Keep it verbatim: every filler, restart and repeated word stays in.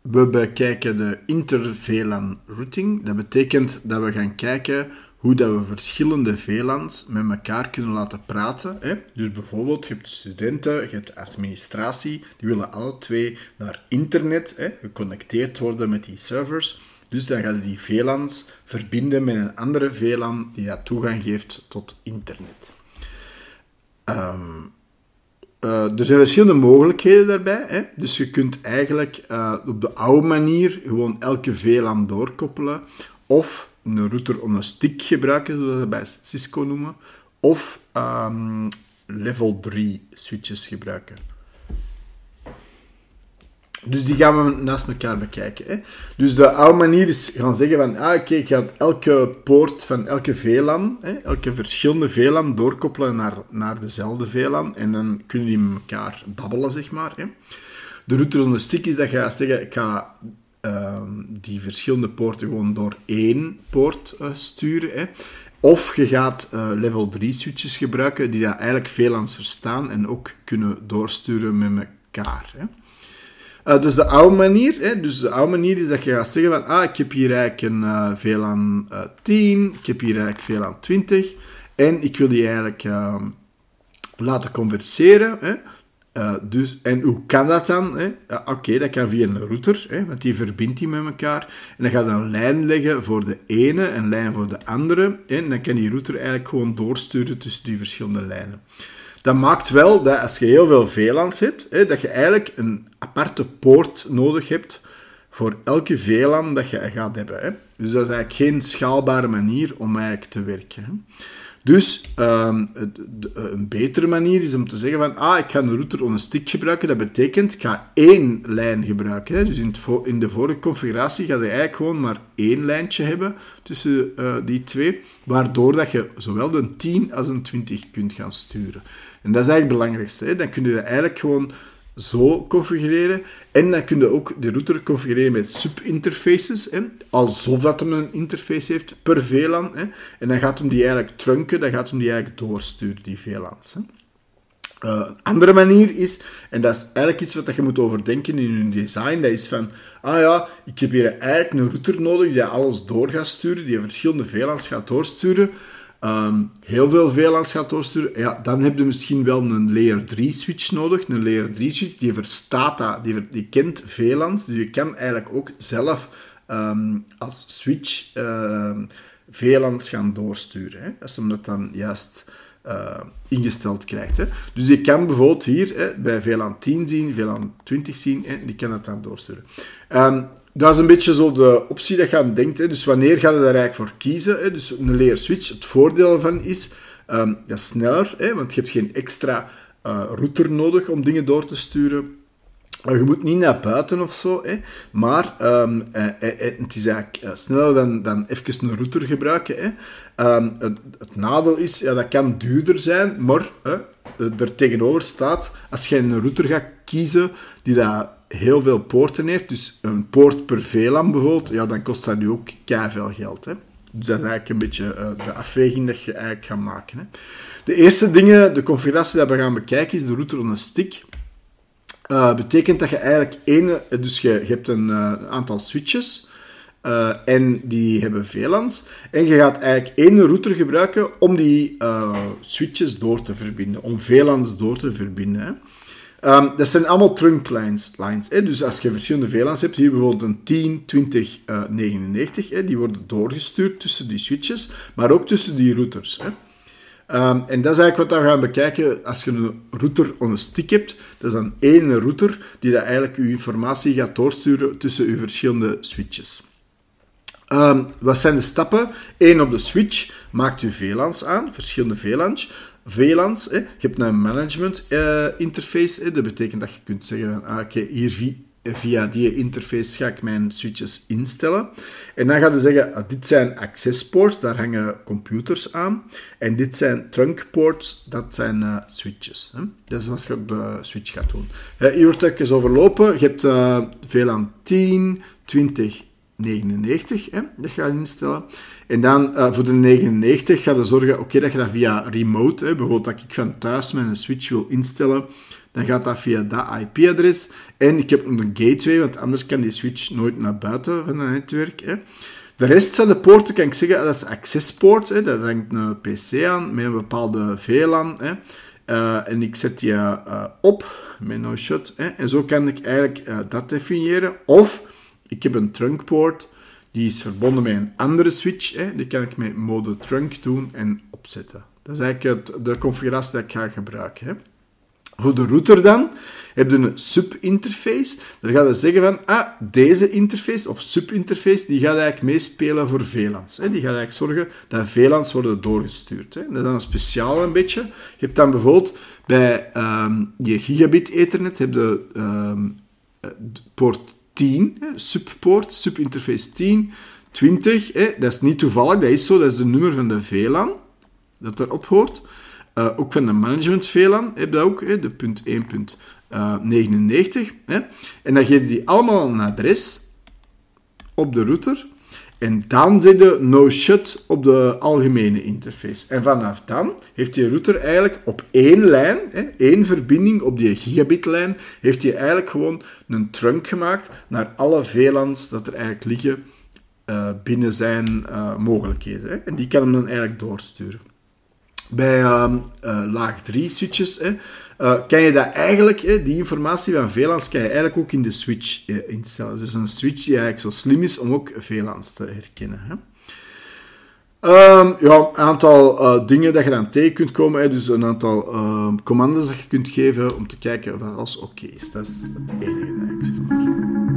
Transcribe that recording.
we bekijken de inter-V LAN routing. Dat betekent dat we gaan kijken hoe dat we verschillende V LANs met elkaar kunnen laten praten. Hè? Dus bijvoorbeeld, je hebt studenten, je hebt administratie, die willen alle twee naar internet, hè, geconnecteerd worden met die servers. Dus dan gaan die V LANs verbinden met een andere V LAN die dat toegang geeft tot internet. Um, uh, er zijn verschillende mogelijkheden daarbij. Hè? Dus je kunt eigenlijk uh, op de oude manier gewoon elke V LAN doorkoppelen, of een router on a stick gebruiken, zoals we dat bij Cisco noemen, of um, level drie switches gebruiken. Dus die gaan we naast elkaar bekijken. Hè. Dus de oude manier is gaan zeggen van, ah, oké, okay, ik ga elke poort van elke V LAN, hè, elke verschillende V LAN doorkoppelen naar, naar dezelfde V LAN, en dan kunnen die met elkaar babbelen, zeg maar. Hè. De router on a stick is dat je gaat zeggen, ik ga uh, die verschillende poorten gewoon door één poort uh, sturen, hè. Of je gaat uh, level drie switches gebruiken, die dat eigenlijk V LANs verstaan en ook kunnen doorsturen met elkaar, hè. Uh, dus de oude manier, hè, dus de oude manier is dat je gaat zeggen van, ah, ik heb hier eigenlijk een uh, V LAN uh, tien, ik heb hier eigenlijk V LAN twintig, en ik wil die eigenlijk uh, laten converseren, hè. Uh, dus, en hoe kan dat dan? Uh, Oké, okay, dat kan via een router, hè, want die verbindt die met elkaar, en dan gaat je een lijn leggen voor de ene en een lijn voor de andere, en dan kan die router eigenlijk gewoon doorsturen tussen die verschillende lijnen. Dat maakt wel dat als je heel veel V LANs hebt, hè, dat je eigenlijk een aparte poort nodig hebt voor elke V LAN dat je gaat hebben. Hè. Dus dat is eigenlijk geen schaalbare manier om eigenlijk te werken. Hè. Dus um, een betere manier is om te zeggen van, ah, ik ga een router on a stick gebruiken. Dat betekent, ik ga één lijn gebruiken. Hè. Dus in, het vo- in de vorige configuratie ga je eigenlijk gewoon maar één lijntje hebben tussen uh, die twee, waardoor dat je zowel een tien als een twintig kunt gaan sturen. En dat is eigenlijk het belangrijkste. Hè. Dan kun je eigenlijk gewoon zo configureren. En dan kun je ook de router configureren met subinterfaces, hè, alsof dat hem een interface heeft per V LAN. Hè. En dan gaat hem die eigenlijk trunken, dan gaat hem die eigenlijk doorsturen, die V LAN's. Hè. Uh, een andere manier is, en dat is eigenlijk iets wat je moet overdenken in je design, dat is van, ah ja, ik heb hier eigenlijk een router nodig die alles door gaat sturen, die verschillende V LAN's gaat doorsturen. Um, heel veel V LAN's gaat doorsturen, ja, dan heb je misschien wel een layer drie switch nodig. Een layer drie switch, die verstaat dat, die, die kent V LAN's, dus je kan eigenlijk ook zelf um, als switch uh, V LAN's gaan doorsturen, hè, als je dat dan juist uh, ingesteld krijgt. Hè. Dus je kan bijvoorbeeld hier hè, bij V LAN tien zien, V LAN twintig zien, hè, die kan dat dan doorsturen. Um, Dat is een beetje zo de optie dat je aan denkt. Hè. Dus wanneer ga je daar eigenlijk voor kiezen? Hè? Dus een layer switch, het voordeel ervan is, um, dat is sneller, hè? Want je hebt geen extra uh, router nodig om dingen door te sturen. Uh, je moet niet naar buiten of zo, hè? Maar um, uh, uh, het is eigenlijk uh, sneller dan, dan even een router gebruiken. Hè? Um, het, het nadeel is, ja, dat kan duurder zijn, maar uh, er tegenover staat, als je een router gaat kiezen die dat heel veel poorten heeft, dus een poort per V LAN bijvoorbeeld, ja, dan kost dat nu ook keiveel geld. Hè. Dus dat is eigenlijk een beetje uh, de afweging dat je eigenlijk gaat maken. Hè. De eerste dingen, de configuratie dat we gaan bekijken, is de router on a stick. Uh, betekent dat je eigenlijk één, dus je, je hebt een, uh, een aantal switches, uh, en die hebben V LAN's, en je gaat eigenlijk één router gebruiken om die uh, switches door te verbinden, om V LAN's door te verbinden. Hè. Um, dat zijn allemaal trunk lines. lines hè? Dus als je verschillende V LAN's hebt, hier bijvoorbeeld een tien, twintig, uh, negenennegentig, hè? Die worden doorgestuurd tussen die switches, maar ook tussen die routers. Hè? Um, en dat is eigenlijk wat we gaan bekijken als je een router on a stick hebt. Dat is dan één router die dat eigenlijk je informatie gaat doorsturen tussen je verschillende switches. Um, wat zijn de stappen? Eén, op de switch maakt je V LAN's aan, verschillende V LAN's. V LAN's, hè. Je hebt een management uh, interface, hè. Dat betekent dat je kunt zeggen, ah, oké, okay, hier via, via die interface ga ik mijn switches instellen. En dan ga je zeggen, ah, dit zijn access ports, daar hangen computers aan. En dit zijn trunk ports, dat zijn uh, switches. Hè. Dat is wat je op de switch gaat doen. Uh, hier wordt het eens overlopen. Je hebt uh, V LAN tien, twintig, negenennegentig, hè, dat ga je instellen. En dan uh, voor de negenennegentig ga je zorgen, oké, okay, dat je dat via remote, hè, bijvoorbeeld dat ik van thuis mijn switch wil instellen, dan gaat dat via dat I P-adres. En ik heb een gateway, want anders kan die switch nooit naar buiten van het netwerk. Hè. De rest van de poorten kan ik zeggen, dat is accessport. Hè. Daar hangt een P C aan met een bepaalde V LAN. Hè. Uh, en ik zet die uh, op met no shot. Hè. En zo kan ik eigenlijk uh, dat definiëren. Of ik heb een trunkpoort, die is verbonden met een andere switch. Hè. Die kan ik met mode trunk doen en opzetten. Dat is eigenlijk het, de configuratie die ik ga gebruiken. Hè. Voor de router dan, heb je een sub-interface. Daar ga je zeggen van, ah, deze interface, of sub-interface, die gaat eigenlijk meespelen voor V LAN's. Hè. Die gaat eigenlijk zorgen dat V LAN's worden doorgestuurd. Hè. Dat is dan speciaal een beetje. Je hebt dan bijvoorbeeld bij um, je gigabit ethernet, heb je um, poort tien, hè, subpoort, sub-interface tien, twintig. Hè. Dat is niet toevallig, dat is zo, dat is de nummer van de V LAN dat erop hoort. Uh, ook van de management V LAN heb je dat ook, hè, de punt één punt negenennegentig. Hè. En dan geef je die allemaal een adres op de router. En dan zet je no-shut op de algemene interface. En vanaf dan heeft die router eigenlijk op één lijn, hè, één verbinding op die gigabitlijn, heeft hij eigenlijk gewoon een trunk gemaakt naar alle V LAN's dat er eigenlijk liggen uh, binnen zijn uh, mogelijkheden. Hè. En die kan hem dan eigenlijk doorsturen. Bij uh, uh, laag drie switches hè, uh, kan je dat eigenlijk, hè, die informatie van V LAN's, kan je eigenlijk ook in de switch uh, instellen. Dus een switch die eigenlijk zo slim is om ook V LAN's te herkennen. Hè. Um, ja, een aantal uh, dingen dat je dan tegen kunt komen. Hè, dus een aantal uh, commandes dat je kunt geven om te kijken of alles oké is. Dat is het enige, zeg maar.